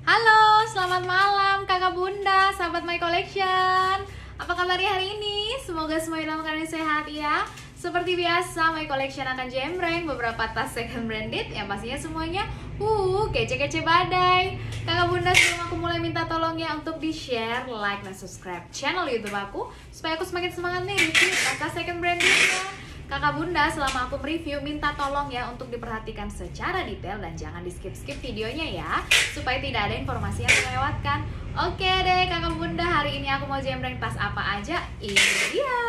Halo, selamat malam kakak bunda, sahabat My Collection. Apa kabarnya hari ini? Semoga semuanya dalam keadaan sehat ya. Seperti biasa, My Collection akan jembreng beberapa tas second branded yang pastinya semuanya kece-kece badai. Kakak bunda, sebelum aku mulai minta tolong ya untuk di-share, like, dan subscribe channel YouTube aku supaya aku semakin semangat nih review tas second brandednya. Kakak bunda, selama aku review minta tolong ya untuk diperhatikan secara detail dan jangan di skip-skip videonya ya, supaya tidak ada informasi yang terlewatkan. Oke deh kakak bunda, hari ini aku mau jembreng tas apa aja? Ini dia.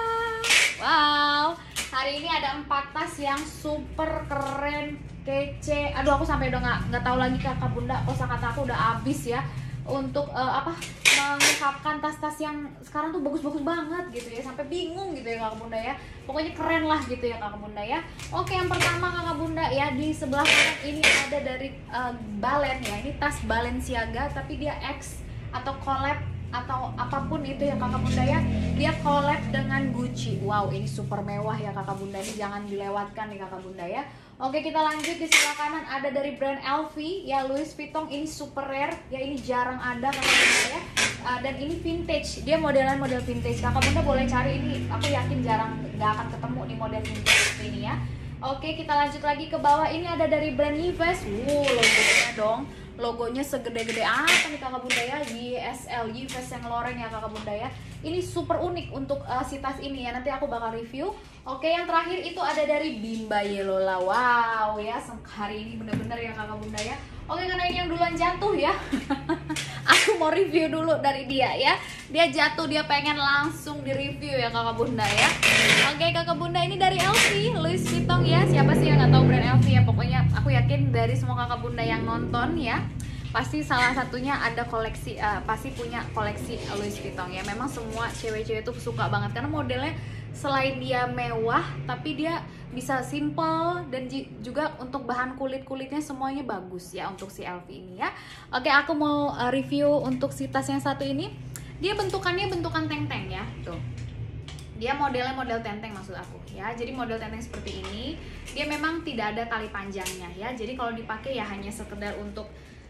Wow, hari ini ada 4 tas yang super keren, kece. Aduh, aku sampai udah nggak tahu lagi kakak bunda, kosakata aku udah habis ya untuk mengungkapkan tas-tas yang sekarang tuh bagus-bagus banget gitu ya, sampai bingung gitu ya kakak bunda ya. Pokoknya keren lah gitu ya kakak bunda ya. Oke, yang pertama kakak bunda ya, di sebelah kanan ini ada dari Balen ya. Ini tas Balenciaga tapi dia X atau collab atau apapun itu ya kakak bunda ya. Dia collab dengan Gucci. Wow, ini super mewah ya kakak bunda, ini jangan dilewatkan nih kakak bunda ya. Oke, kita lanjut. Di sebelah kanan ada dari brand LV ya, Louis Vuitton. Ini super rare ya, ini jarang ada kakak bunda ya. Dan ini vintage, dia modelan model vintage. Kakak bunda boleh cari, ini aku yakin jarang, nggak akan ketemu nih model vintage seperti ini ya. Oke, kita lanjut lagi ke bawah. Ini ada dari brand Yves. Logonya dong, logonya segede-gede apa nih kakak bunda ya, YSL, Yves Saint Laurent ya kakak bunda ya. Ini super unik untuk si tas ini ya, nanti aku bakal review. Oke, yang terakhir itu ada dari Bimba Yelola. Wow ya, hari ini bener-bener ya kakak bunda ya. Oke, karena ini yang duluan jatuh ya aku mau review dulu dari dia ya. Dia jatuh, dia pengen langsung di review ya kakak bunda ya. Oke kakak bunda, ini dari LV, Louis Vuitton ya. Siapa sih yang nggak tahu brand LV ya? Pokoknya aku yakin dari semua kakak bunda yang nonton ya, pasti salah satunya ada koleksi, pasti punya koleksi Louis Vuitton ya. Memang semua cewek-cewek tuh suka banget karena modelnya selain dia mewah tapi dia bisa simple, dan juga untuk bahan kulitnya semuanya bagus ya untuk si LV ini ya. Oke, aku mau review untuk si tas yang satu ini. Dia bentukannya bentukan teng-teng ya, tuh. Dia modelnya model tenteng maksud aku ya. Jadi model tenteng seperti ini, dia memang tidak ada tali panjangnya ya. Jadi kalau dipakai ya hanya sekedar untuk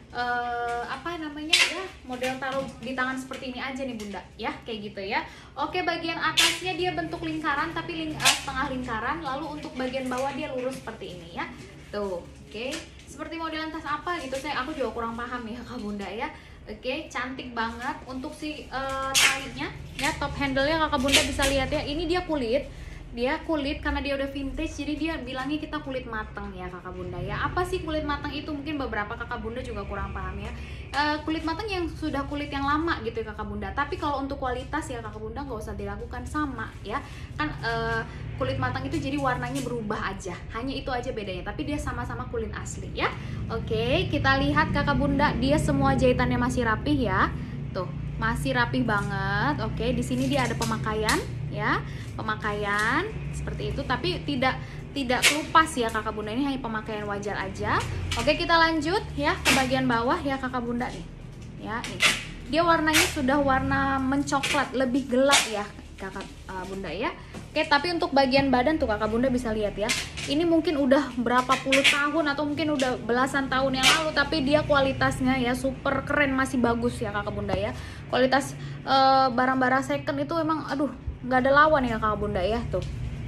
ya, model taruh di tangan seperti ini aja nih bunda ya, kayak gitu ya. Oke, bagian atasnya dia bentuk lingkaran tapi setengah lingkaran, lalu untuk bagian bawah dia lurus seperti ini ya, tuh. Oke, seperti modelan tas apa gitu, aku juga kurang paham ya kak bunda ya. Oke, cantik banget untuk si talinya ya, top handle-nya kakak bunda bisa lihat ya. Ini dia kulit karena dia udah vintage, jadi dia bilangnya kita kulit matang ya kakak bunda ya. Apa sih kulit matang itu? Mungkin beberapa kakak bunda juga kurang paham ya. Kulit matang yang sudah kulit yang lama gitu ya kakak bunda. Tapi kalau untuk kualitas ya kakak bunda nggak usah diragukan, sama ya kan. Kulit matang itu jadi warnanya berubah aja, hanya itu aja bedanya, tapi dia sama-sama kulit asli ya. Oke, kita lihat kakak bunda, dia semua jahitannya masih rapih ya, tuh masih rapih banget. Oke, di sini dia ada pemakaian ya, pemakaian seperti itu, tapi tidak kelupas ya kakak bunda, ini hanya pemakaian wajar aja. Oke, kita lanjut ya ke bagian bawah ya kakak bunda nih ya. Nih dia warnanya sudah warna mencoklat, lebih gelap ya kakak bunda ya. Oke, tapi untuk bagian badan tuh kakak bunda bisa lihat ya, ini mungkin udah berapa puluh tahun atau mungkin udah belasan tahun yang lalu, tapi dia kualitasnya ya super keren, masih bagus ya kakak bunda ya. Kualitas barang-barang second itu emang aduh nggak ada lawan ya kakak bunda ya, tuh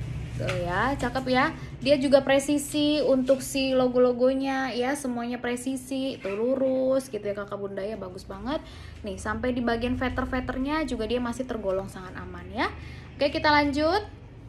ya, cakep ya. Dia juga presisi untuk si logo-logonya ya, semuanya presisi, tuh lurus gitu ya kakak bunda ya, bagus banget nih. Sampai di bagian veter-veternya juga dia masih tergolong sangat aman ya. Oke, kita lanjut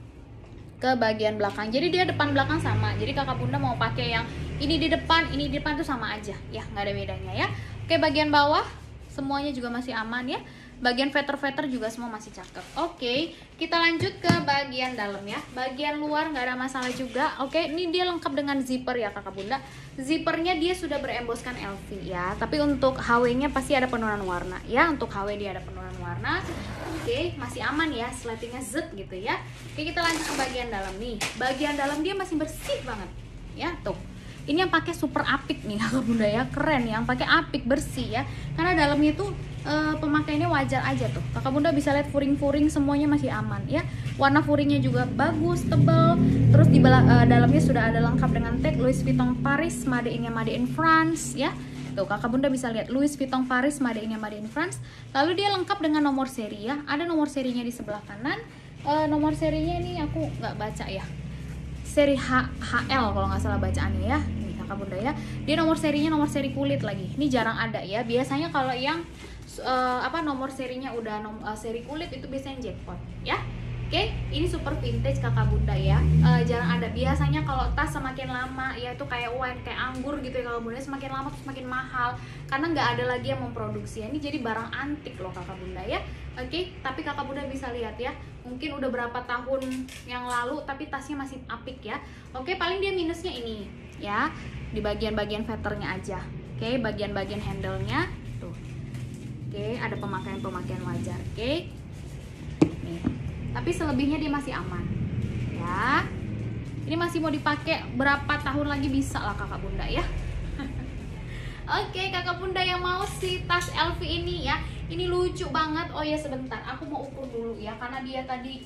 ke bagian belakang. Jadi dia depan belakang sama, jadi kakak bunda mau pakai yang ini di depan, ini di depan tuh sama aja ya, nggak ada bedanya ya. Oke, bagian bawah semuanya juga masih aman ya. Bagian veter-veter juga semua masih cakep. Oke, kita lanjut ke bagian dalam ya. Bagian luar nggak ada masalah juga. Oke, ini dia lengkap dengan zipper ya kakak bunda. Zippernya dia sudah beremboskan LV ya. Tapi untuk HW-nya pasti ada penurunan warna ya. Untuk HW dia ada penurunan warna. Oke, masih aman ya, sletingnya Z gitu ya. Oke, kita lanjut ke bagian dalam nih. Bagian dalam dia masih bersih banget ya, tuh. Ini yang pakai super apik nih kakak bunda ya, keren yang pakai apik bersih ya. Karena dalamnya itu pemakaiannya wajar aja tuh. Kakak bunda bisa lihat furing-furing semuanya masih aman ya. Warna furingnya juga bagus, tebal. Terus di dalamnya sudah ada lengkap dengan tag Louis Vuitton Paris, made in France ya. Tuh kakak bunda bisa lihat Louis Vuitton Paris, made in France. Lalu dia lengkap dengan nomor seri ya. Ada nomor serinya di sebelah kanan. Nomor serinya ini aku nggak baca ya. Seri HL kalau nggak salah bacaannya ya. Ini kakak bunda ya. Dia nomor serinya nomor seri kulit lagi. Ini jarang ada ya. Biasanya kalau yang nomor serinya udah seri kulit itu biasanya jackpot ya. Oke, ini super vintage kakak bunda ya. Jarang ada. Biasanya kalau tas semakin lama ya itu kayak wine, kayak anggur gitu ya kakak bunda, semakin lama tuh semakin mahal karena nggak ada lagi yang memproduksi. Ini jadi barang antik loh kakak bunda ya. Oke, tapi kakak bunda bisa lihat ya, mungkin udah berapa tahun yang lalu tapi tasnya masih apik ya. Oke, paling dia minusnya ini ya, di bagian-bagian vetternya aja. Oke, bagian-bagian handle-nya tuh. Oke, ada pemakaian wajar. Oke, nih. Tapi selebihnya dia masih aman ya. Ini masih mau dipakai berapa tahun lagi bisa lah kakak bunda ya. Oke, kakak bunda yang mau si tas LV ini ya, ini lucu banget. Oh ya sebentar, aku mau ukur dulu ya, karena dia tadi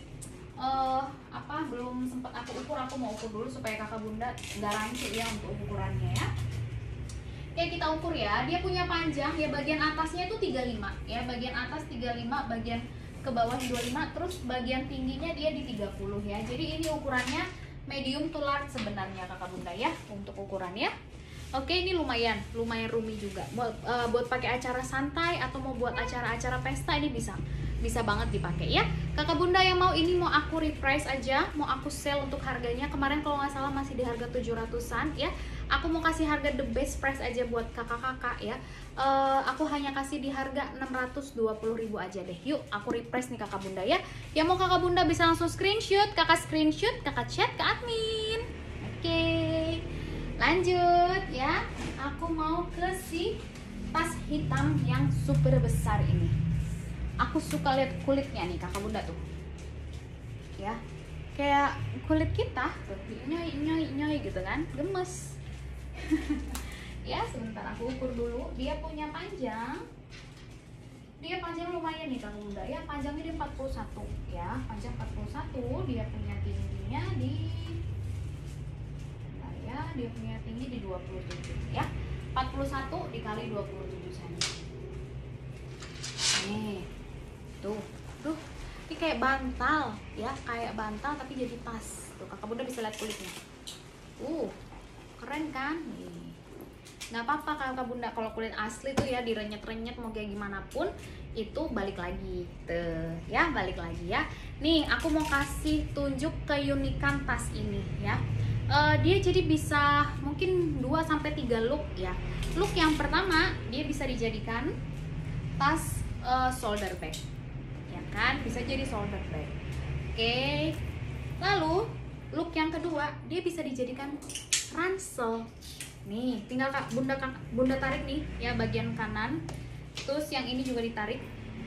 belum sempat aku ukur. Aku mau ukur dulu supaya kakak bunda nggak rancu ya untuk ukurannya ya. Oke, kita ukur ya. Dia punya panjang ya, bagian atasnya itu 35 ya, bagian atas 35, bagian ke bawah 25, terus bagian tingginya dia di 30 ya. Jadi ini ukurannya medium to large sebenarnya kakak bunda ya untuk ukurannya. Oke, ini lumayan roomy juga. Buat pakai acara santai atau mau buat acara-acara pesta ini bisa banget dipakai ya. Kakak bunda yang mau ini mau aku reprice aja, mau aku sell untuk harganya. Kemarin kalau nggak salah masih di harga 700-an ya. Aku mau kasih harga the best price aja buat kakak-kakak ya. Aku hanya kasih di harga 620.000 aja deh. Yuk aku reprice nih kakak bunda ya. Yang mau kakak bunda bisa langsung screenshot, kakak chat ke admin. Oke, lanjut ya. Aku mau ke si tas hitam yang super besar ini. Aku suka lihat kulitnya nih kakak bunda tuh ya, kayak kulit kita tuh, nyoi gitu kan, gemes. Ya sebentar aku ukur dulu. Dia punya panjang lumayan nih kakak bunda ya. Panjangnya di 41 ya, panjang 41. Dia punya tingginya dia punya tinggi di 27 ya. 41 dikali 27 cm. Nih tuh ini kayak bantal ya, kayak bantal tapi jadi tas tuh. Kakak bunda bisa lihat kulitnya, keren kan nih. Nggak apa-apa kakak bunda kalau kulit asli tuh ya, direnyet-renyet mau kayak gimana pun itu balik lagi tuh ya, balik lagi ya. Nih aku mau kasih tunjuk keunikan tas ini ya. Dia jadi bisa mungkin 2-3 look ya. Look yang pertama, dia bisa dijadikan tas shoulder bag ya kan, bisa jadi shoulder bag. Oke, lalu look yang kedua, dia bisa dijadikan ransel. Nih tinggal bunda tarik nih ya bagian kanan, terus yang ini juga ditarik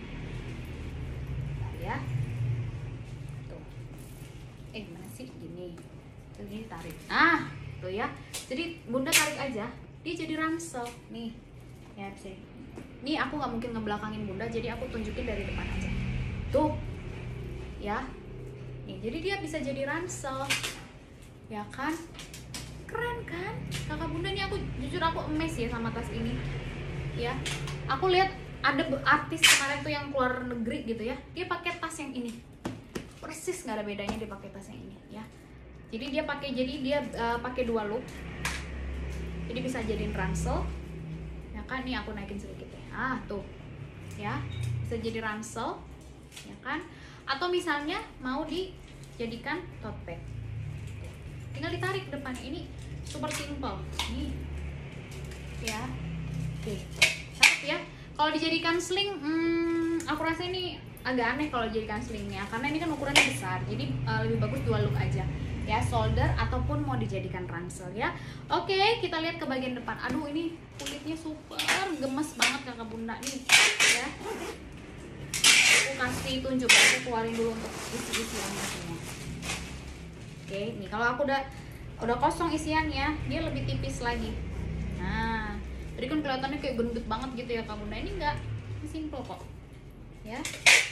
ya tuh. Gimana sih gini tuh, ini tarik, tuh ya. Jadi bunda tarik aja, dia jadi ransel nih ya. Nih aku nggak mungkin ngebelakangin bunda, jadi aku tunjukin dari depan aja tuh ya. Nih jadi dia bisa jadi ransel ya kan, keren kan kakak bunda. Nih aku jujur aku amazed ya sama tas ini ya. Aku lihat ada artis kemarin tuh yang keluar negeri gitu ya, dia pakai tas yang ini persis, nggak ada bedanya dia pakai tas yang ini ya. Jadi dia pakai 2 look, jadi bisa jadiin ransel ya kan. Nih aku naikin sedikit ya, tuh ya, bisa jadi ransel ya kan, atau misalnya mau dijadikan tote bag, tinggal ditarik ke depan. Ini super simple nih ya. Oke, cakep ya. Kalau dijadikan sling, aku rasa ini agak aneh kalau dijadikan slingnya, karena ini kan ukurannya besar. Jadi lebih bagus 2 look aja ya, shoulder ataupun mau dijadikan ransel ya. Oke, kita lihat ke bagian depan. Aduh ini kulitnya super gemes banget kakak bunda nih ya. Aku kasih tunjuk, aku keluarin dulu untuk isi-isiannya semua. Oke, nih kalau aku udah kosong isiannya, dia lebih tipis lagi. Nah, tadi kan kelihatannya kayak gendut banget gitu ya kak bunda. Ini enggak, ini simple kok ya.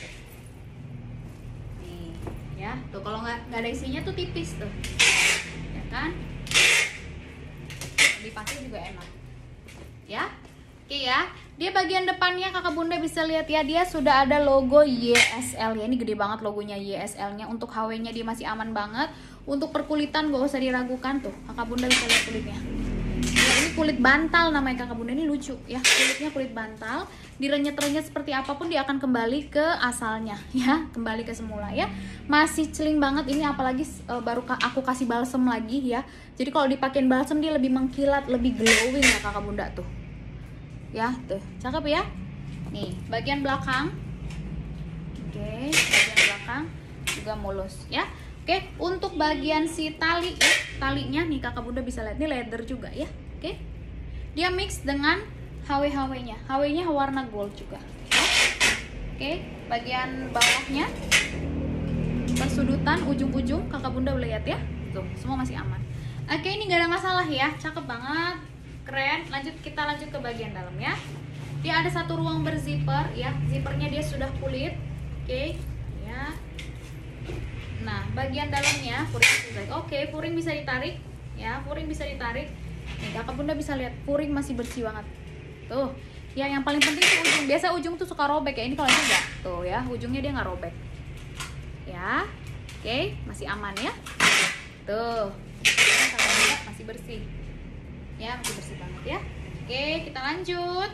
Nih ya, tuh kalau nggak ada isinya tuh tipis tuh ya kan, dipakai juga enak ya. Oke ya, dia bagian depannya kakak bunda bisa lihat ya, dia sudah ada logo YSL ya. Ini gede banget logonya YSL nya. Untuk HW nya dia masih aman banget. Untuk perkulitan gak usah diragukan tuh, kakak bunda bisa lihat kulitnya ya. Ini kulit bantal namanya kakak bunda, ini lucu ya, kulitnya kulit bantal. Direnyet-renyet seperti apapun dia akan kembali ke asalnya ya, kembali ke semula ya. Masih celing banget ini, apalagi baru aku kasih balsem lagi ya. Jadi kalau dipakein balsem dia lebih mengkilat, lebih glowing ya kakak bunda tuh ya, tuh cakep ya. Nih bagian belakang, oke, bagian belakang juga mulus ya. Oke, untuk bagian si tali ya, talinya nih kakak bunda bisa lihat, ini leather juga ya. Oke, dia mix dengan HW nya, HW nya warna gold juga ya. Oke, bagian bawahnya persudutan ujung-ujung kakak bunda boleh lihat ya, tuh semua masih aman. Oke, ini gak ada masalah ya, cakep banget, keren. Kita lanjut ke bagian dalam ya. Dia ada satu ruang berzipper ya, zippernya dia sudah kulit. Oke ya. Nah bagian dalamnya puring bisa, oke, puring bisa ditarik ya, puring bisa ditarik. Nih kakak bunda bisa lihat puring masih bersih banget tuh ya. Yang paling penting tuh ujung, biasa ujung tuh suka robek ya, ini kalau ini enggak tuh ya, ujungnya dia nggak robek ya. Oke, masih aman ya tuh, kakak bunda masih bersih ya, masih bersih banget ya. Oke, kita lanjut.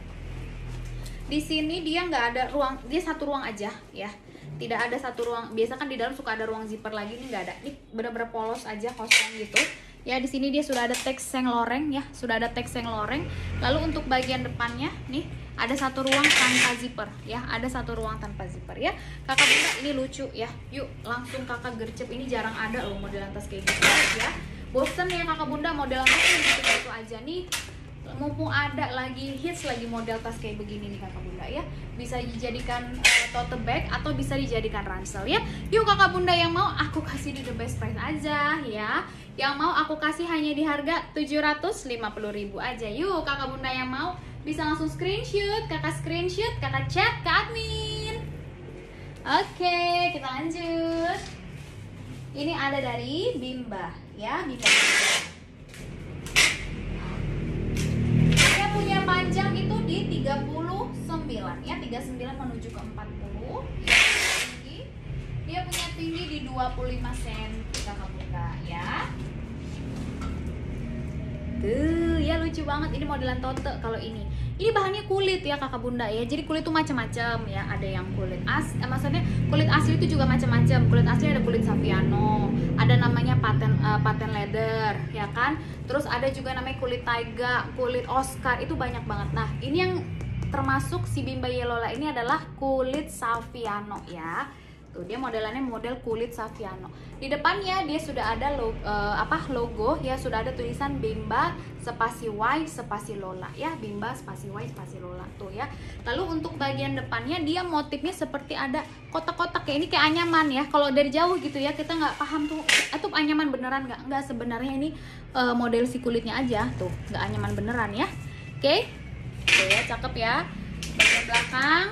Di sini dia nggak ada ruang, dia satu ruang aja ya, tidak ada satu ruang. Biasa kan di dalam suka ada ruang zipper lagi, ini nggak ada, ini bener-bener polos aja, kosong gitu ya. Di sini dia sudah ada teks Saint Laurent ya, sudah ada teks Saint Laurent. Lalu untuk bagian depannya nih ada satu ruang tanpa zipper ya, ada satu ruang tanpa zipper ya. Kakak bunda ini lucu ya, yuk langsung kakak gercep, ini jarang ada loh modelan tas kayak gitu ya. Bosen ya kakak bunda model tas gitu aja nih, mumpung ada lagi hits lagi model tas kayak begini nih kakak bunda ya. Bisa dijadikan tote bag atau bisa dijadikan ransel ya. Yuk kakak bunda yang mau aku kasih di the best price aja ya, yang mau aku kasih hanya di harga 750.000 aja. Yuk kakak bunda yang mau bisa langsung screenshot, kakak chat ke admin. Oke, kita lanjut. Ini ada dari Bimba ya, Bimba. Dia punya panjang itu di 39 ya, 39 menuju ke 40 ya. Dia punya tinggi di 25 cm kakak bunda ya. Tuh ya, lucu banget, ini modelan tote. Kalau ini bahannya kulit ya kakak bunda ya, jadi kulit tuh macam-macam ya. Ada yang kulit maksudnya kulit asli itu juga macam-macam. Kulit asli ada kulit Saffiano, ada namanya patent leather ya kan. Terus ada juga namanya kulit taiga, kulit Oscar, itu banyak banget. Nah ini yang termasuk si Bimba Yelola ini adalah kulit Saffiano ya. Tuh dia modelannya model kulit Saffiano. Di depannya dia sudah ada logo ya, sudah ada tulisan Bimba spasi Y spasi Lola ya, Bimba spasi Y spasi Lola tuh ya. Lalu untuk bagian depannya dia motifnya seperti ada kotak-kotak kayak ini, kayak anyaman ya. Kalau dari jauh gitu ya kita nggak paham tuh itu anyaman beneran nggak, sebenarnya ini model si kulitnya aja tuh, nggak anyaman beneran ya. Oke, tuh ya, cakep ya. Bagian belakang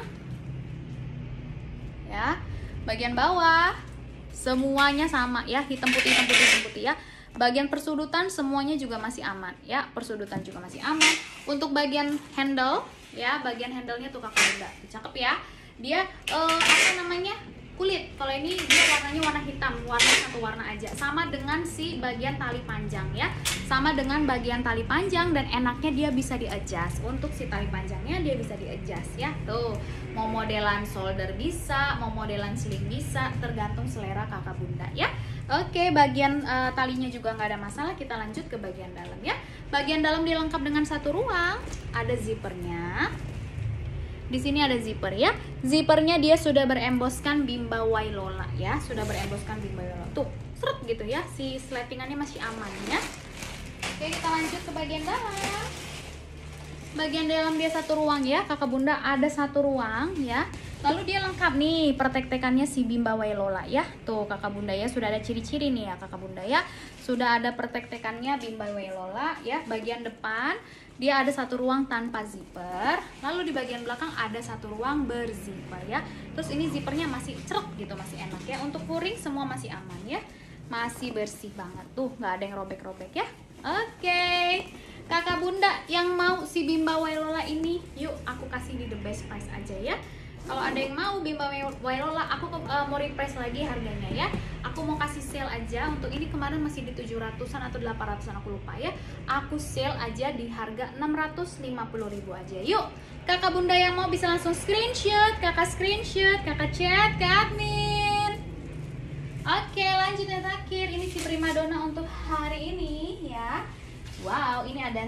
ya, bagian bawah semuanya sama ya, hitam putih ya. Bagian persudutan semuanya juga masih aman ya, persudutan juga masih aman. Untuk bagian handle ya, bagian handlenya tuh kakak bunda cakep ya. Dia apa namanya, kulit. Kalau ini dia warnanya warna hitam, warna satu warna aja, sama dengan si bagian tali panjang ya, sama dengan bagian tali panjang. Dan enaknya dia bisa di-adjust. Untuk si tali panjangnya dia bisa di-adjust ya, tuh mau modelan shoulder bisa, mau modelan sling bisa, tergantung selera kakak bunda ya. Oke, bagian talinya juga nggak ada masalah. Kita lanjut ke bagian dalam ya. Bagian dalam dilengkap dengan satu ruang, ada zippernya. Di sini ada zipper ya. Zippernya dia sudah beremboskan Bimba Y Lola ya, sudah beremboskan Bimba Y Lola. Tuh, seret gitu ya. Si slatingannya masih aman ya. Oke, kita lanjut ke bagian dalam. Bagian dalam dia satu ruang ya, kakak bunda ada satu ruang ya. Lalu dia lengkap nih pertek-tekannya si Bimba Y Lola ya. Tuh kakak bunda ya, sudah ada ciri-ciri nih ya kakak bunda ya. Sudah ada pertek-tekannya Bimba Y Lola ya. Bagian depan dia ada satu ruang tanpa zipper. Lalu di bagian belakang ada satu ruang berzipper ya. Terus ini zippernya masih ceruk gitu, masih enak ya. Untuk puring semua masih aman ya, masih bersih banget tuh, nggak ada yang robek-robek ya. Oke, Kakak bunda yang mau si Bimba Wailola ini, yuk aku kasih di the best price aja ya. Kalau ada yang mau Bimba Wailola, aku mau refresh lagi harganya ya. Aku mau kasih sale aja untuk ini, kemarin masih di 700-an atau 800-an aku lupa ya. Aku sale aja di harga 650.000 aja. Yuk, kakak bunda yang mau bisa langsung screenshot, kakak chat ke admin. Oke, lanjut yang terakhir. Ini si primadona untuk hari ini ya. Wow, ini ada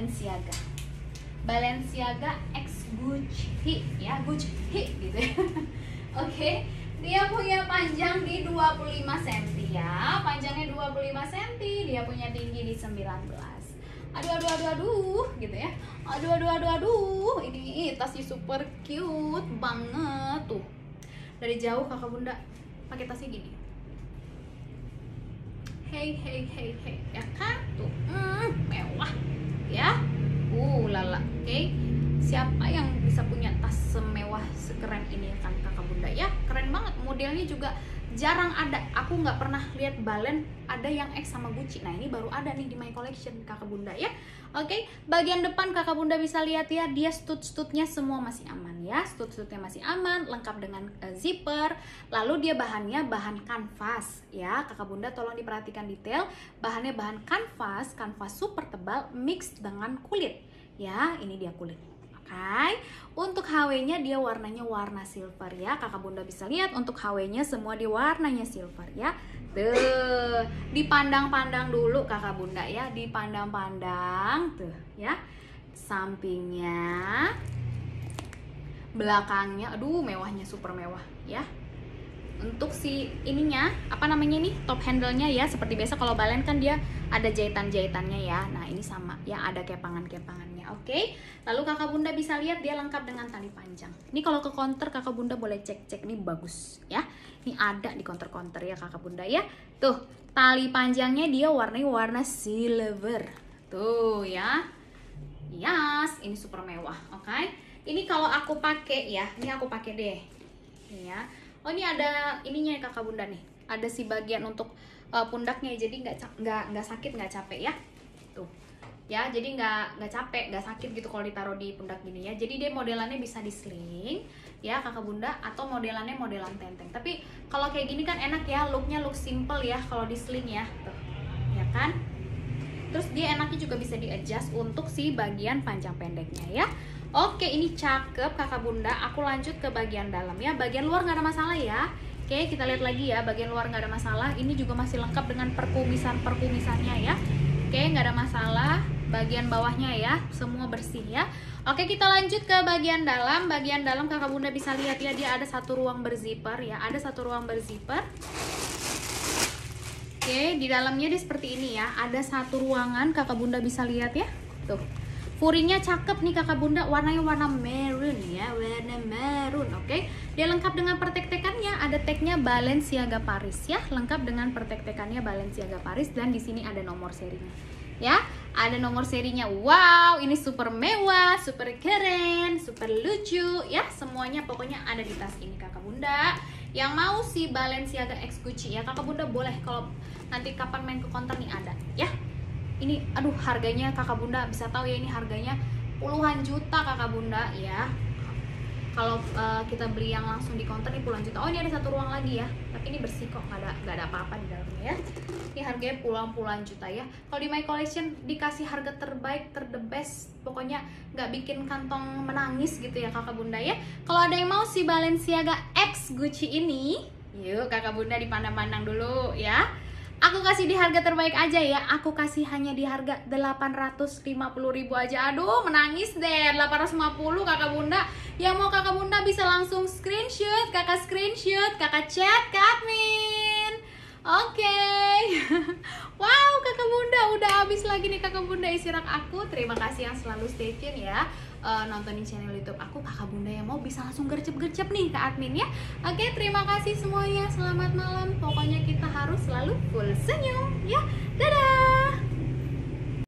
Balenciaga X Gucci ya, Gucci gitu ya. Oke, dia punya panjang di 25 cm ya. Panjangnya 25 cm, dia punya tinggi di 19. Aduh gitu ya. Aduh. Ini tasnya super cute banget tuh. Dari jauh kakak bunda pakai tasnya gini. Hey ya kan tuh, mewah ya. Lala. Oke. Siapa yang bisa punya tas semewah sekeren ini kan kakak bunda ya? Keren banget, modelnya juga jarang ada. Aku nggak pernah lihat Balen ada yang X sama Gucci. Nah, ini baru ada nih di my collection kakak bunda ya. Oke, bagian depan kakak bunda bisa lihat ya, dia stud-studnya semua masih aman ya. Stud-studnya masih aman, lengkap dengan zipper. Lalu dia bahannya bahan kanvas ya. Kakak bunda tolong diperhatikan detail. Bahannya bahan kanvas super tebal mix dengan kulit. Ya, ini dia kulit. Oke. Untuk HW-nya dia warnanya warna silver ya. Kakak bunda bisa lihat untuk HW-nya semua di warnanya silver ya. Tuh, dipandang-pandang dulu kakak bunda ya, dipandang-pandang tuh ya. Sampingnya, belakangnya, aduh mewahnya, super mewah ya. Untuk si ininya, apa namanya ini, top handle-nya ya, seperti biasa kalau Balen kan dia ada jahitan-jahitannya ya. Nah ini sama ya, ada kepangan-kepangannya. Oke, lalu kakak bunda bisa lihat dia lengkap dengan tali panjang. Ini kalau ke counter kakak bunda boleh cek-cek, ini bagus ya. Ini ada di counter-counter ya kakak bunda ya. Tuh, tali panjangnya dia warnanya warna silver. Tuh ya. Yes, ini super mewah. Oke. Ini kalau aku pakai ya, ini aku pakai deh. Ini ya. Oh, ini ada ininya ya kakak bunda nih. Ada si bagian untuk pundaknya, jadi nggak sakit, nggak capek ya. Tuh. Ya, jadi nggak capek, nggak sakit gitu kalau ditaruh di pundak gini ya. Jadi dia modelannya bisa di sling ya kakak bunda, atau modelannya modelan tenteng. Tapi kalau kayak gini kan enak ya, looknya look simple ya kalau di sling ya. Tuh. Ya kan? Terus dia enaknya juga bisa di adjust untuk si bagian panjang pendeknya ya. Oke, ini cakep kakak bunda. Aku lanjut ke bagian dalam ya. Bagian luar nggak ada masalah ya. Oke, kita lihat lagi ya. Bagian luar nggak ada masalah. Ini juga masih lengkap dengan perkumisannya ya. Oke, nggak ada masalah. Bagian bawahnya ya, semua bersih ya. Oke, kita lanjut ke bagian dalam. Bagian dalam kakak bunda bisa lihat ya, dia ada satu ruang berzipper ya. Ada satu ruang berzipper. Oke, di dalamnya dia seperti ini ya. Ada satu ruangan, kakak bunda bisa lihat ya. Tuh. Furinya cakep nih kakak bunda, warnanya warna maroon ya, warna maroon. Oke, dia lengkap dengan pertek-tekannya, ada tagnya Balenciaga Paris ya, lengkap dengan pertek-tekannya Balenciaga Paris, dan di sini ada nomor serinya ya, ada nomor serinya. Wow, ini super mewah, super keren, super lucu ya, semuanya pokoknya ada di tas ini kakak bunda. Yang mau si Balenciaga X Gucci ya kakak bunda boleh, kalau nanti kapan main ke counter nih ada ya. Ini aduh harganya kakak bunda bisa tahu ya, ini harganya puluhan juta kakak bunda ya. Kalau kita beli yang langsung di counter nih puluhan juta. Oh, ini ada satu ruang lagi ya, tapi ini bersih kok, nggak ada apa-apa di dalamnya ya. Ini harganya puluhan juta ya. Kalau di my collection dikasih harga terbaik, the best, pokoknya nggak bikin kantong menangis gitu ya kakak bunda ya. Kalau ada yang mau si Balenciaga X Gucci ini, yuk kakak bunda dipandang-pandang dulu ya. Aku kasih di harga terbaik aja ya. Aku kasih hanya di harga 850.000 aja. Aduh, menangis deh. 850 kakak bunda. Yang mau kakak bunda bisa langsung screenshot, kakak chat ke admin. Oke. Wow, kakak bunda udah habis lagi nih kakak bunda isi rak aku. Terima kasih yang selalu stay tune ya. Nontonin channel YouTube aku. Kakak bunda yang mau bisa langsung gercep-gercep nih ke admin ya. Oke, terima kasih semuanya. Selamat malam. Pokoknya kita harus selalu full senyum ya. Dadah.